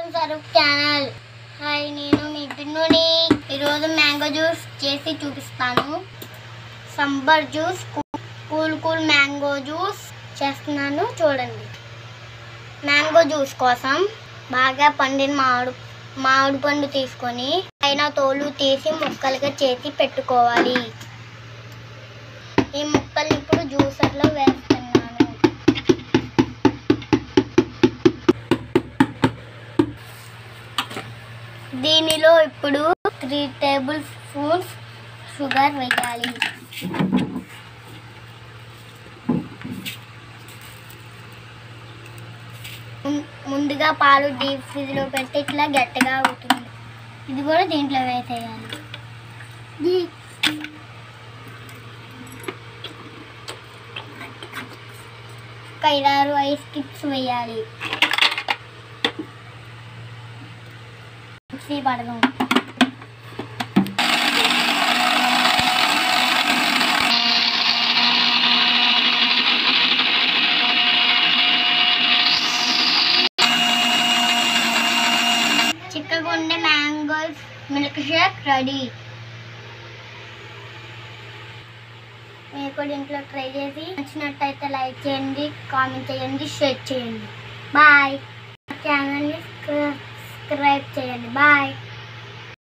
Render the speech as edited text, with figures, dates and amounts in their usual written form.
Welcome saroop channel. Hi, నేను మీ పిన్నుని. ఈరోజు mango juice చేసి చూపిస్తాను. Summer juice, cool mango juice చేస్తున్నాను, చూడండి. మ్యాంగో జ్యూస్ కోసం బాగా పండిన మామిడి పండు తీసుకొని పైన తోలు తీసి ముక్కలుగా చేసి పెట్టుకోవాలి. ఈ ముక్కల్ని ఇప్పుడు జ్యూసర్లో వేస్తున్నాను. దీనిలో ఇప్పుడు 3 టేబుల్ స్పూన్స్ షుగర్ వేయాలి. ముందుగా పాలు డీప్ ఫ్రిడ్జ్లో పెడితే ఇట్లా గట్టిగా అవుతుంది. ఇది కూడా దీంట్లో వేసేయాలి. ఒక 5-6 ఐస్ క్యూబ్స్ వేయాలి. మిక్సీ పడదాం. చిక్కగా ఉండే మ్యాంగోస్ మిల్క్ షేక్ రెడీ. మీరు కూడా ఇంట్లో ట్రై చేసి నచ్చినట్టయితే లైక్ చేయండి, కామెంట్ చేయండి, షేర్ చేయండి. బాయ్. ఛానల్ని సబ్స్క్రైబ్ చేయండి. బాయ్.